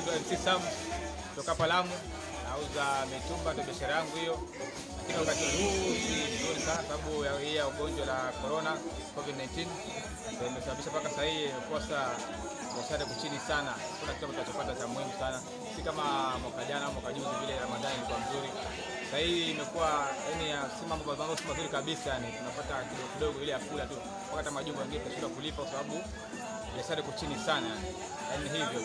naitwa MC Sam kutoka Palamu, nauza mitumba, ndio biashara yangu hiyo. Lakini wakati huu si nzuri sana sababu ya ugonjwa la corona Covid-19 ndio imesababisha mpaka sasa hivi kosa biashara kuchini sana. Kuna kitu tunachopata cha muhimu sana, si kama mwaka jana au mwaka juzi vile Ramadhani ilikuwa nzuri. Sasa hivi imekuwa si mambo mazuri kabisa, yani tunapata kidogo kidogo ile ya kula tu, mpaka hata majumba mengine tunashindwa kulipa kwa sababu biashara iko chini sana, yani hivyo.